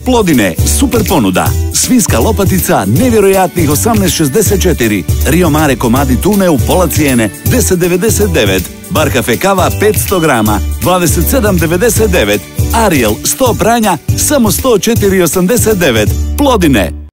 Plodine, super ponuda. Svinjska lopatica, nevjerojatnih 18,64. Rio Mare komadi tune u pola cijene, 10,99. Bar kafe kava 500 grama, 27,99. Ariel, 100 pranja, samo 104,89. Plodine.